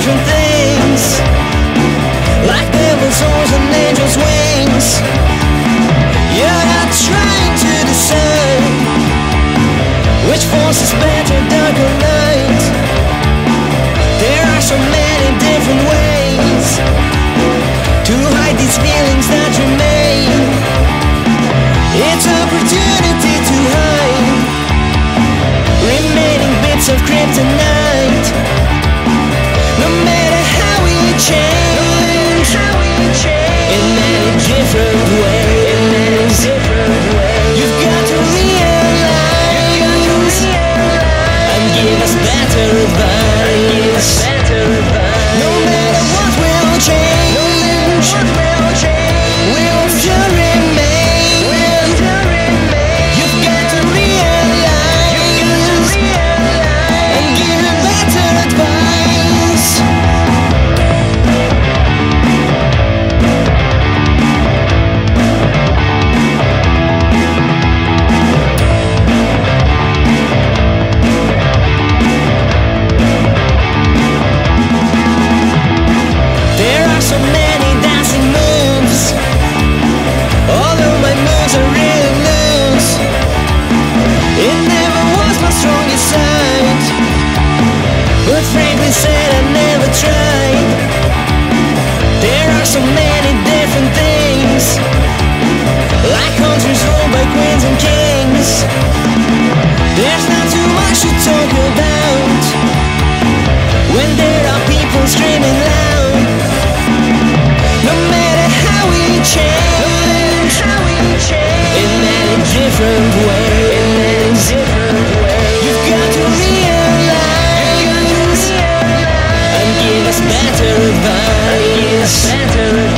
different things, like devil's horns and angels' wings. You're not trying to decide which force is better, dark or light. There are so many different ways to hide these feelings that remain. It's opportunity to hide remaining bits of kryptonite. No matter how we change in many different ways, you've got to realize and give us better advice. No matter what will change, we will still remain. You've got to realize and give us better advice. There are so many dancing moves, although my moves are really loose. It never was my strongest side, but frankly said I never tried. There are so many different things, like countries ruled by queens and kings. There's not too much to talk about when there are people screaming loud. No matter how we change in many different ways, you've got to realize and give us better advice.